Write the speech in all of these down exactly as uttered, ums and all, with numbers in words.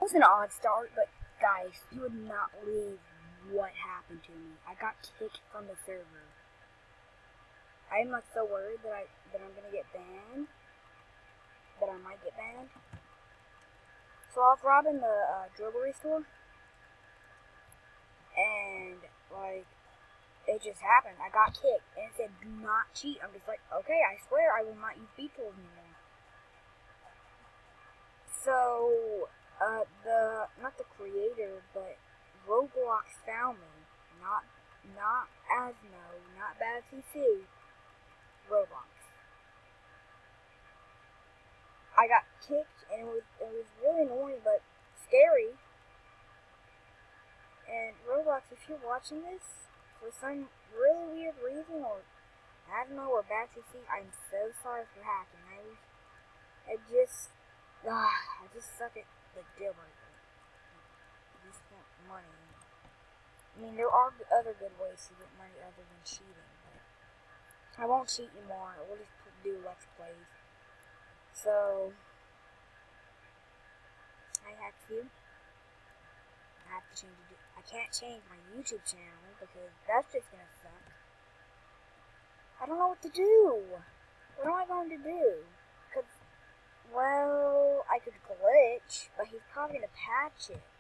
was an odd start, but guys, you would not believe what happened to me. I got kicked from the server. I'm like so worried that I that I'm gonna get banned. That I might get banned. So I was robbing the uh, jewelry store, and like it just happened. I got kicked, and it said "Do not cheat." I'm just like, okay, I swear I will not use beat tools anymore. So uh, the not the creator, but Roblox found me. Not not Asmo, not Bad C C. Roblox. I got kicked, and it was it was really annoying, but scary. And Roblox, if you're watching this for some really weird reason, or I don't know, or Bad C C, I'm so sorry for hacking. I was, I just, ah, I just suck at the deal breaker. I just want money. I mean, there are other good ways to get money other than cheating, but I won't cheat anymore. We'll just do Let's Plays. So, I have to. I have to change it. I can't change my YouTube channel because that's just gonna suck. I don't know what to do. What am I going to do? Cause, well, I could glitch, but he's probably gonna patch it.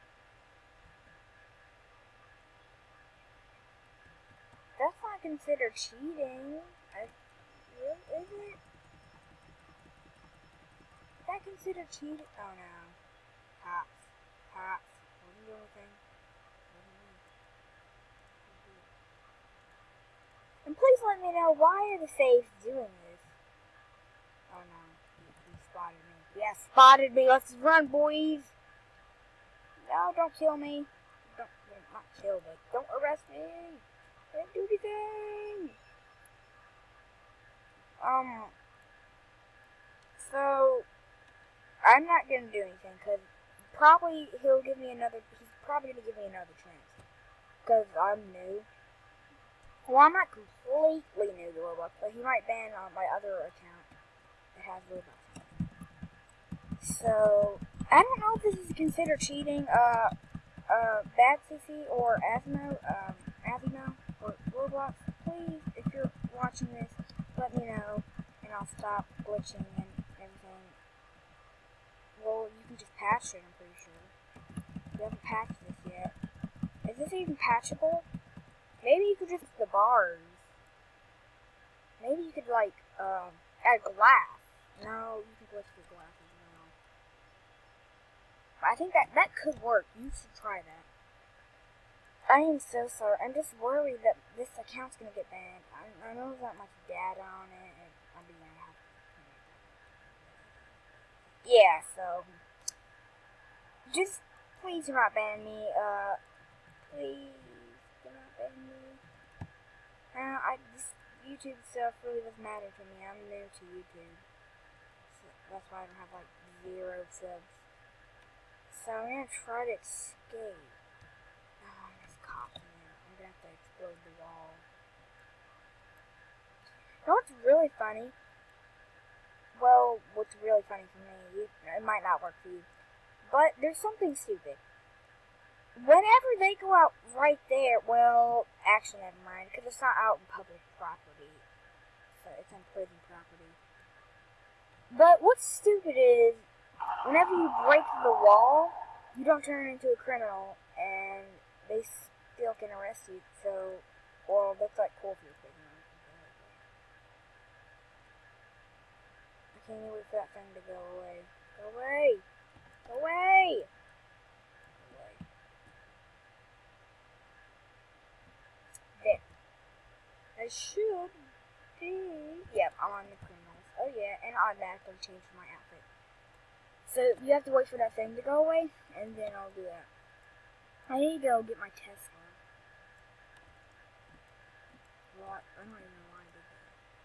That's not considered cheating. I, is it? Is that considered cheating? Oh no. Cops. Cops. Wasn't doing anything. And please let me know, why are the safes doing this? Oh no. He, he spotted me. Yeah, spotted me. Let's run, boys. No, don't kill me. Don't, not kill, but don't arrest me. I didn't do anything. Um, so, I'm not going to do anything, because probably he'll give me another, he's probably going to give me another chance, because I'm new. Well, I'm not completely new to Roblox, but he might ban on my other account that has Roblox. So, I don't know if this is considered cheating. Uh, uh, Bad C C or Asmo, um, Avimo, or Roblox, please, if you're watching this, let me know, and I'll stop glitching and everything. Well, you can just patch it, I'm pretty sure. You haven't patched this yet. Is this even patchable? Maybe you could just the bars. Maybe you could, like, um, add glass. No, you can glitch the glass as well. I think that, that could work. You should try that. I am so sorry. I'm just worried that this account's gonna get banned. I, I know there's not much data on it, and I'm being have. Yeah, so just please do not ban me. Uh, please do not ban me. Uh, I this YouTube stuff really doesn't matter to me. I'm new to YouTube, so that's why I don't have like zero subs. So I'm gonna try to escape. Oh, there's cops in there. I'm gonna have to explode the wall. You know what's really funny? Well, what's really funny for me, it might not work for you, but there's something stupid. Whenever they go out right there, well, actually, never mind, because it's not out in public property, so it's on prison property. But what's stupid is, whenever you break the wall, you don't turn into a criminal, and they still can arrest you, so, well, that's like cool for your prisoner. I can't wait for that thing to go away. Go away! Go away! Go away. There. I should be... Yep, I'm on the criminals. Oh yeah, and I automatically changed my outfit. So, you have to wait for that thing to go away, and then I'll do that. I need to go get my Tesla. What? I don't even know why I did that.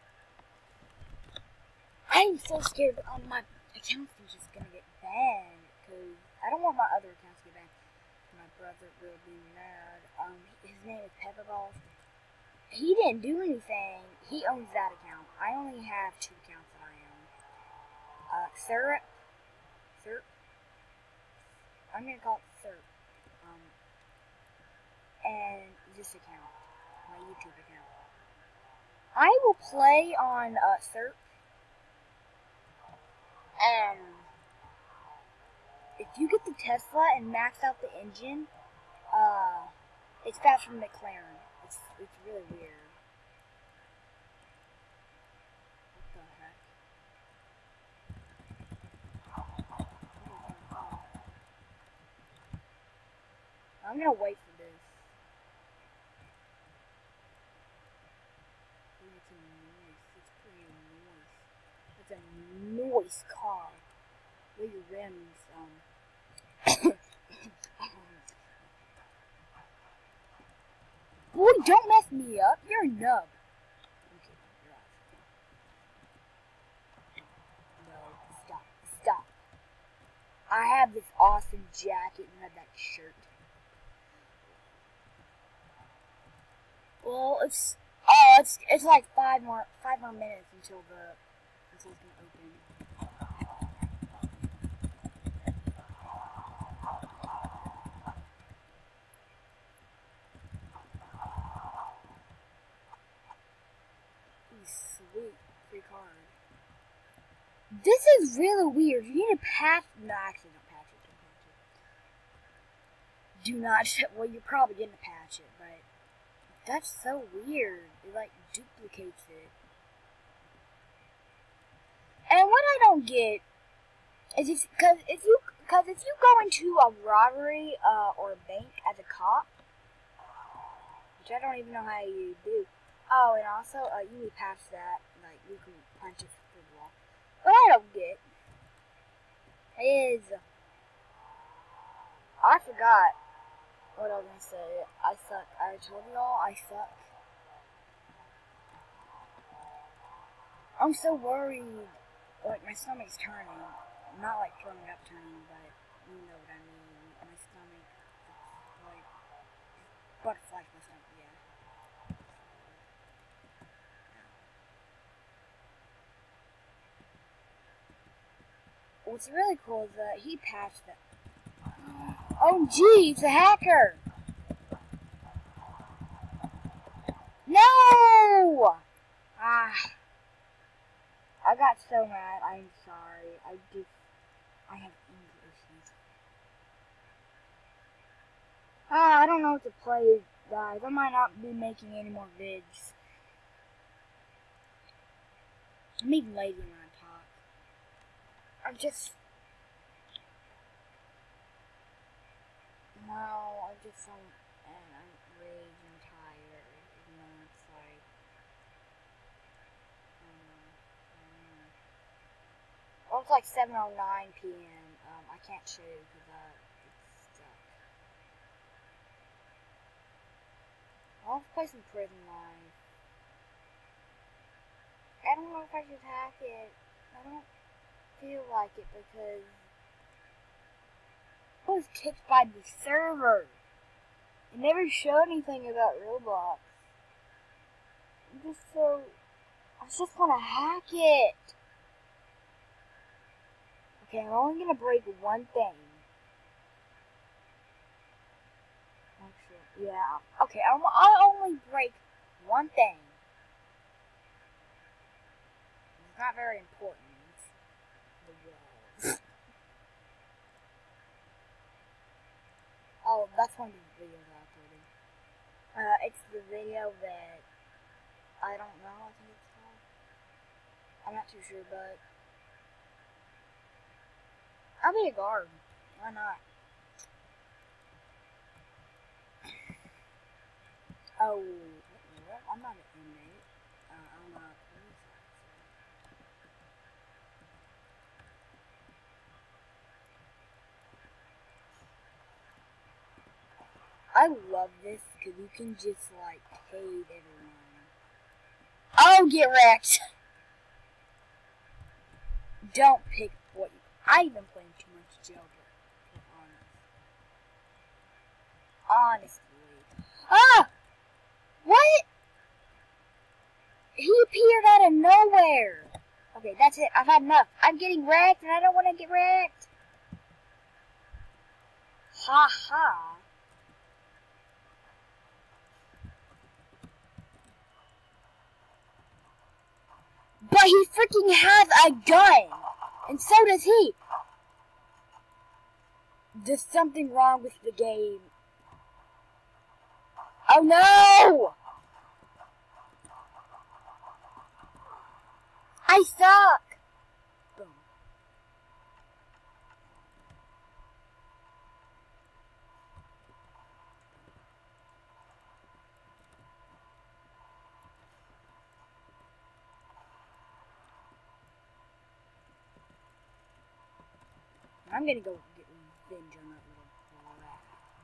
I'm so scared that um, my account is just gonna get banned, because I don't want my other accounts to get banned. My brother will be mad. Um, his name is Pepperballs. He didn't do anything. He owns that account. I only have two accounts that I own. Uh, Syrup. Syrup. I'm gonna call it Surp. Um, and this account, my YouTube account. I will play on uh, Surp. And if you get the Tesla and max out the engine, uh, it's faster than McLaren. It's it's really weird. What the heck? I'm gonna wait for this. It's a noise. It's pretty noise. It's a noise car. Where your rims, um. Boy, don't mess me up. You're a nub. Okay, you're off. No, stop, stop. I have this awesome jacket and I have that shirt. Well, it's oh, it's it's like five more five more minutes until the until it's gonna open. Ooh, sweet free card. This is really weird. You need to patch. No, actually, don't patch it. Don't patch it. Do not. Well, you're probably gonna patch it, but. That's so weird. It like duplicates it. And what I don't get is if because if you because if you go into a robbery uh, or a bank as a cop, which I don't even know how you do. Oh, and also uh, you need to patch that. Like you can punch it through the wall. What I don't get is I forgot. What I was gonna say, I suck. I told y'all I suck. I'm so worried. Like my stomach's turning. Not like throwing up turning, but you know what I mean. My stomach, it's like butterflies my stomach. Yeah. What's really cool is that he patched it. Oh gee, it's a hacker! No! Ah. I got so mad. I'm sorry. I just, I have anger issues. Ah, I don't know what to play, guys. I might not be making any more vids. I'm even lazy when I talk. I'm just... No, I just don't, and I'm raged and tired, you know, it's like, I don't know, I don't know. Well, it's like seven oh nine p m, um, I can't show you because, uh, it's stuck. I'll play some Prison Life. I don't know if I should hack it, I don't feel like it because I was kicked by the server. It never showed anything about Roblox. I'm just so... I just want to hack it. Okay, I'm only going to break one thing. Actually, yeah. Okay, I'm, I'll only break one thing. It's not very important. The walls. Oh, that's one of the videos I uploaded. Uh, it's the video that I don't know, I think it's called. I'm not too sure, but I'll be a guard. Why not? Oh, what? I'm not an inmate. Uh, I'm a police officer. I love this because you can just like hate everyone. Oh, get wrecked! Don't pick what you. I've been playing too much Jailbreak. To be honest. Honestly. Ah! What? He appeared out of nowhere. Okay, that's it. I've had enough. I'm getting wrecked and I don't want to get wrecked. Ha ha. But he freaking has a gun! And so does he! There's something wrong with the game. Oh no! I suck! Boom. I'm gonna go get revenge on that little brat.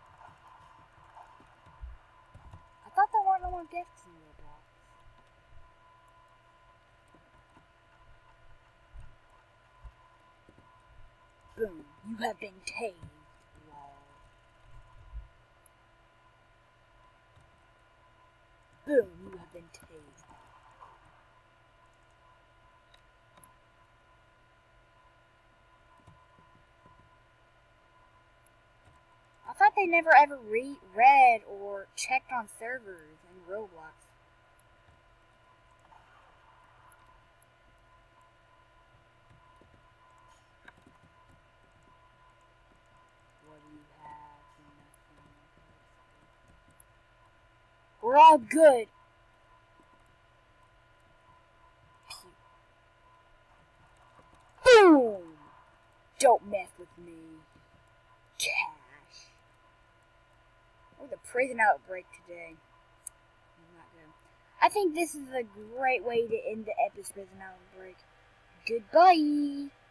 I thought there weren't no more deaths in Roblox. Boom, you have been tased, lol. Boom, you have been tased. I thought they never ever re read or checked on servers in Roblox. What do you have? Nothing. We're all good. Boom! Don't mess with me. Cash. Oh, the prison outbreak today. Not good. I think this is a great way to end the epic prison outbreak. Goodbye!